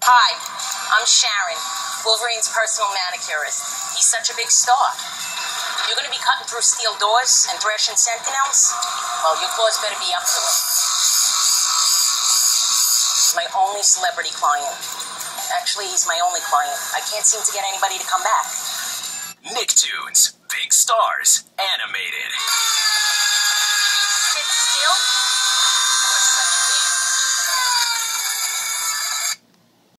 Hi, I'm Sharon, Wolverine's personal manicurist. He's such a big star. You're going to be cutting through steel doors and thrashing sentinels? Well, your claws better be up to it. He's my only celebrity client. Actually, he's my only client. I can't seem to get anybody to come back. Nicktoons, Big Stars, Animated.